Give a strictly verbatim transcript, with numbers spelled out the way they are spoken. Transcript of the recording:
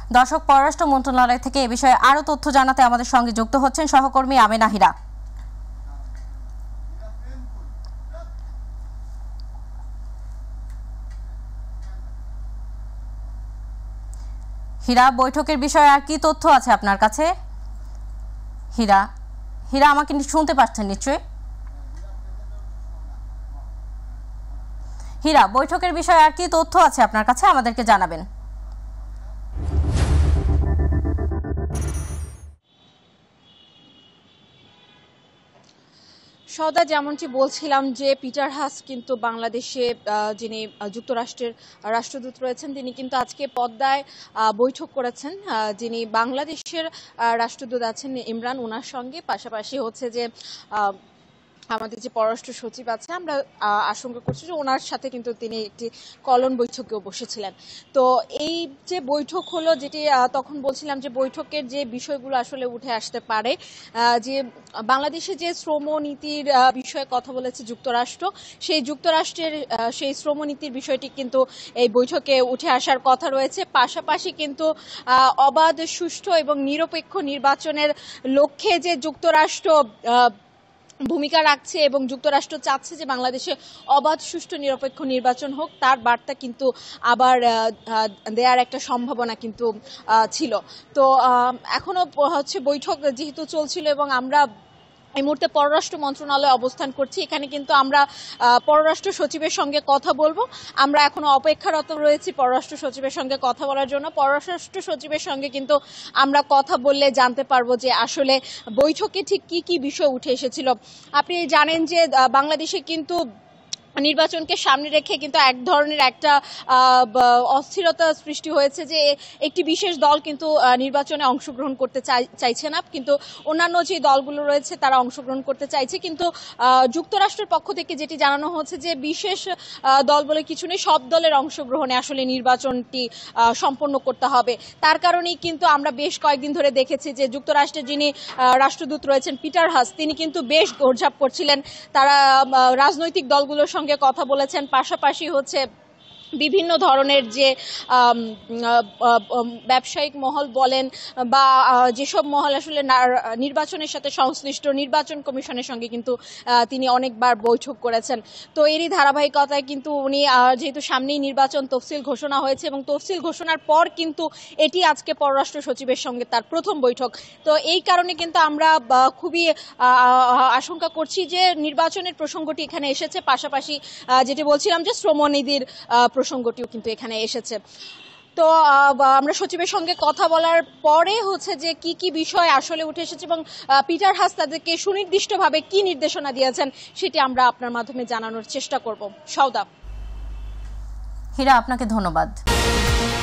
দর্শক, পররাষ্ট্র মন্ত্রণালয় থেকে এ বিষয়ে আরো তথ্য জানাতে আমাদের সঙ্গে যুক্ত হচ্ছেন সহকর্মী আমেনা হীরা। হীরা, বৈঠকের বিষয়ে আর কি তথ্য আছে আপনার কাছে? হীরা হীরা আমাকে শুনতে পাচ্ছেন নিশ্চয়ই? হীরা, বৈঠকের বিষয়ে আর কি তথ্য আছে আপনার কাছে, আমাদেরকে জানাবেন। সদা যেমনটি বলছিলাম যে পিটার হাস কিন্তু বাংলাদেশে যিনি যুক্তরাষ্ট্রের রাষ্ট্রদূত রয়েছেন তিনি কিন্তু আজকে পদ্মায় বৈঠক করেছেন যিনি বাংলাদেশের রাষ্ট্রদূত আছেন ইমরান, ওনার সঙ্গে। পাশাপাশি হচ্ছে যে আমাদের যে পররাষ্ট্র সচিব আছে, আমরা আশঙ্কা করছি যে ওনার সাথে কিন্তু তিনি একটি কলন বৈঠকেও বসেছিলেন। তো এই যে বৈঠক হলো, যেটি তখন বলছিলাম যে বৈঠকের যে বিষয়গুলো আসলে উঠে আসতে পারে, যে বাংলাদেশে যে শ্রম নীতির বিষয়ে কথা বলেছে যুক্তরাষ্ট্র, সেই যুক্তরাষ্ট্রের সেই শ্রম নীতির বিষয়টি কিন্তু এই বৈঠকে উঠে আসার কথা রয়েছে। পাশাপাশি কিন্তু অবাধ, সুষ্ঠু এবং নিরপেক্ষ নির্বাচনের লক্ষ্যে যে যুক্তরাষ্ট্র ভূমিকা রাখছে এবং যুক্তরাষ্ট্র চাচ্ছে যে বাংলাদেশে অবাধ, সুষ্ঠু, নিরপেক্ষ নির্বাচন হোক, তার বার্তা কিন্তু আবার দেওয়ার একটা সম্ভাবনা কিন্তু ছিল। তো এখনো হচ্ছে বৈঠক যেহেতু চলছিল এবং আমরা এই মুহূর্তে পররাষ্ট্র মন্ত্রণালয়ে অবস্থান করছি, এখানে কিন্তু আমরা পররাষ্ট্র সচিবের সঙ্গে কথা বলবো। আমরা এখনো অপেক্ষারত রয়েছি পররাষ্ট্র সচিবের সঙ্গে কথা বলার জন্য। পররাষ্ট্র সচিবের সঙ্গে কিন্তু আমরা কথা বললে জানতে পারবো যে আসলে বৈঠকে ঠিক কি কি বিষয় উঠে এসেছিল। আপনি জানেন যে বাংলাদেশে কিন্তু নির্বাচনকে সামনে রেখে কিন্তু এক ধরনের একটা অস্থিরতা সৃষ্টি হয়েছে যে একটি বিশেষ দল কিন্তু নির্বাচনে অংশগ্রহণ করতে চাইছে না, কিন্তু অন্যান্য যে দলগুলো রয়েছে তারা অংশগ্রহণ করতে চাইছে। কিন্তু যুক্তরাষ্ট্রের পক্ষ থেকে যেটি জানানো হচ্ছে যে বিশেষ দল বলে কিছু নেই, সব দলের অংশগ্রহণে আসলে নির্বাচনটি সম্পন্ন করতে হবে। তার কারণেই কিন্তু আমরা বেশ কয়েকদিন ধরে দেখেছি যে যুক্তরাষ্ট্রের যিনি রাষ্ট্রদূত রয়েছেন পিটার হাস, তিনি কিন্তু বেশ দৌড়ঝাঁপ করছিলেন। তারা রাজনৈতিক দলগুলোর সঙ্গে কথা বলেছেন, পাশাপাশি হচ্ছে বিভিন্ন ধরনের যে ব্যবসায়িক মহল বলেন বা যেসব মহল আসলে নির্বাচনের সাথে সংশ্লিষ্ট, নির্বাচন কমিশনের সঙ্গে কিন্তু তিনি অনেকবার বৈঠক করেছেন। তো এরই ধারাবাহিকতায় কিন্তু উনি যেহেতু সামনেই নির্বাচন তফসিল ঘোষণা হয়েছে এবং তফসিল ঘোষণার পর কিন্তু এটি আজকে পররাষ্ট্র সচিবের সঙ্গে তার প্রথম বৈঠক। তো এই কারণে কিন্তু আমরা খুবই আশঙ্কা করছি যে নির্বাচনের প্রসঙ্গটি এখানে এসেছে, পাশাপাশি যেটি বলছিলাম যে শ্রমনীতির প্রসঙ্গটিও কিন্তু এখানে এসেছে। তো আমরা সচিবের সঙ্গে কথা বলার পরে হচ্ছে যে কি কি বিষয় আসলে উঠে এসেছে এবং পিটার হাস তাদেরকে সুনির্দিষ্টভাবে কি নির্দেশনা দিয়েছেন সেটি আমরা আপনার মাধ্যমে জানানোর চেষ্টা করব। সওদা। হীরা, আপনাকে ধন্যবাদ।